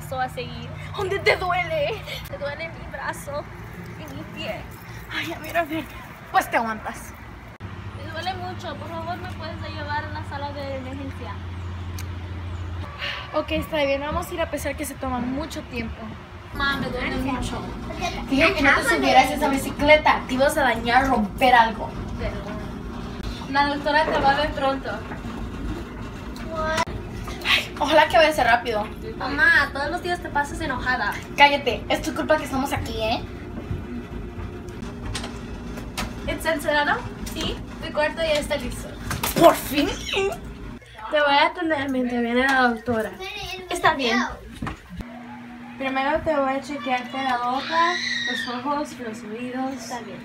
paso a seguir. ¿Dónde te duele? Me duele mi brazo y mi pie. Ay, a ver. Pues te aguantas. Me duele mucho. Por favor, ¿me puedes llevar a la sala de emergencia? Ok, está bien. Vamos a ir a pesar que se toma mucho tiempo. Mamá, me duele mucho. Dije que no te subieras esa bicicleta. Te ibas a dañar, romper algo. La doctora te va a ver pronto. Ay, ojalá que vaya a ser rápido. Mamá, todos los días te pasas enojada. Cállate. Es tu culpa que estamos aquí, ¿eh? ¿Estás encerrado? Sí. Tu cuarto ya está listo. ¡Por fin! Te voy a atender mientras viene la doctora. Está bien. Primero te voy a chequearte la boca, los ojos, los oídos. Está bien.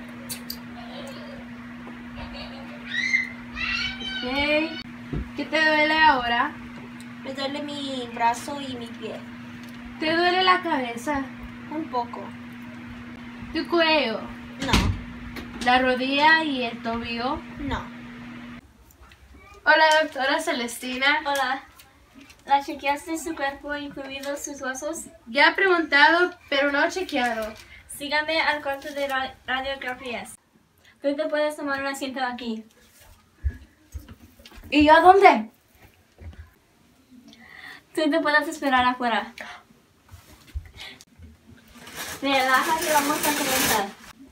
Ok. ¿Qué te duele ahora? Me duele mi brazo y mi pie. ¿Te duele la cabeza? Un poco. ¿Tu cuello? No, ¿La rodilla y el tobillo? no. Hola, doctora Celestina. Hola. ¿La chequeaste su cuerpo, incluidos sus huesos? Ya he preguntado, pero no he chequeado. Sígame al cuarto de radiografías. Tú te puedes tomar un asiento aquí. ¿Y yo a dónde? Tú te puedes esperar afuera. Relájate, vamos a comenzar.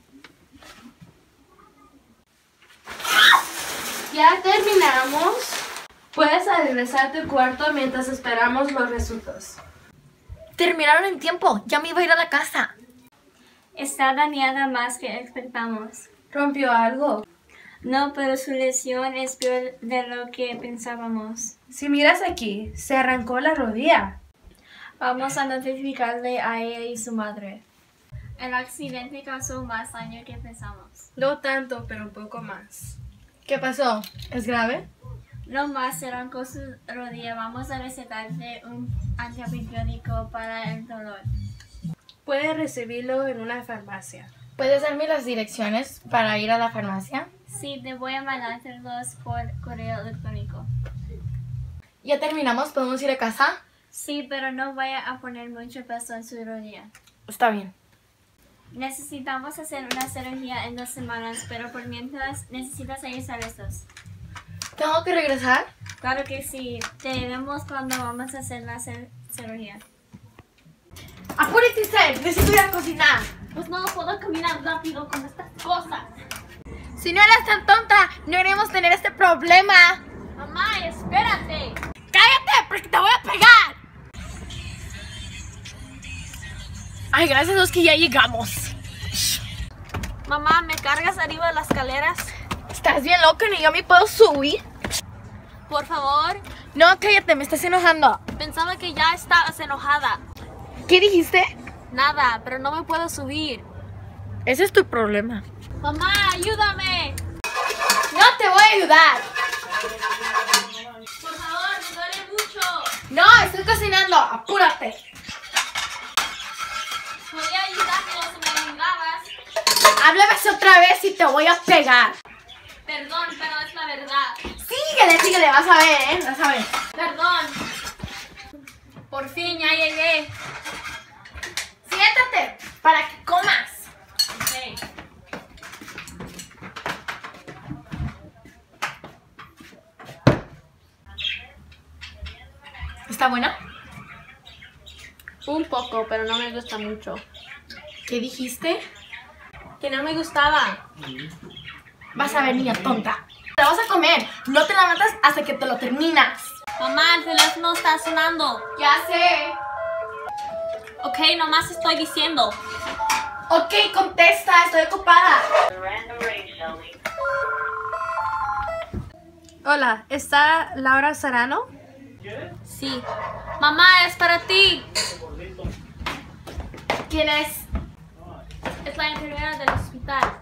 Ya terminamos. Puedes regresar a tu cuarto mientras esperamos los resultados. Terminaron en tiempo. Ya me iba a ir a la casa. Está dañada más que expectamos. ¿Rompió algo? No, pero su lesión es peor de lo que pensábamos. Si miras aquí, se arrancó la rodilla. Vamos a notificarle a ella y su madre. El accidente causó más daño que pensamos. No tanto, pero un poco más. ¿Qué pasó? ¿Es grave? No más se arrancó su rodilla. Vamos a recetarte un antibiótico para el dolor. Puedes recibirlo en una farmacia. ¿Puedes darme las direcciones para ir a la farmacia? Sí, te voy a mandártelos por correo electrónico. ¿Ya terminamos? ¿Podemos ir a casa? Sí, pero no vaya a poner mucho peso en su rodilla. Está bien. Necesitamos hacer una cirugía en 2 semanas, pero por mientras necesitas regresar estos. ¿Tengo que regresar? Claro que sí. Te vemos cuando vamos a hacer la cirugía. ¡Apúrate, Seth! Necesito ir a cocinar. Pues no puedo caminar rápido con estas cosas. Si no eras tan tonta, no queremos tener este problema. Mamá, espérate. ¡Cállate! ¡Porque te voy a pegar! Ay, gracias a Dios que ya llegamos. Mamá, ¿me cargas arriba de las escaleras? ¿Estás bien loca? ¿Ni yo me puedo subir? Por favor. No, cállate, me estás enojando. Pensaba que ya estabas enojada. ¿Qué dijiste? Nada, pero no me puedo subir. Ese es tu problema. Mamá, ayúdame. No te voy a ayudar. Por favor, me duele mucho. No, estoy cocinando. Apúrate. Podría ayudarte si me ayudabas. Háblame otra vez y te voy a pegar. Perdón, pero es la verdad. Síguele, vas a ver, ¿eh? Vas a ver. Perdón. Por fin ya llegué. Siéntate para que comas. Ok. ¿Está buena? Un poco, pero no me gusta mucho. ¿Qué dijiste? Que no me gustaba. Vas a ver, niña tonta. Te la vas a comer. No te la matas hasta que te lo terminas. Mamá, el teléfono está sonando. Ya sé. Ok, nomás estoy diciendo. Ok, contesta. Estoy ocupada. Hola, ¿está Laura Serrano? Sí. Mamá, es para ti. ¿Quién es? Es la enfermera del hospital.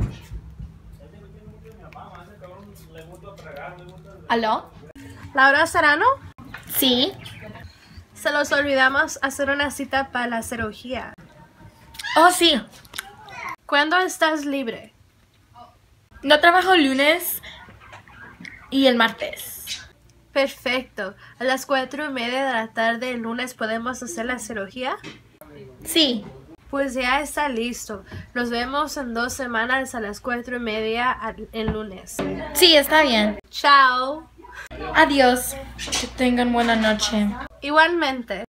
¿Aló? ¿Laura Serrano? Sí. Se los olvidamos hacer una cita para la cirugía. Oh, sí. ¿Cuándo estás libre? No trabajo el lunes y el martes. Perfecto. A las 4:30 de la tarde el lunes podemos hacer la cirugía. Sí. Pues ya está listo. Nos vemos en 2 semanas a las 4:30 el lunes. Sí, está bien. Chao. Adiós. Que tengan buena noche. Igualmente.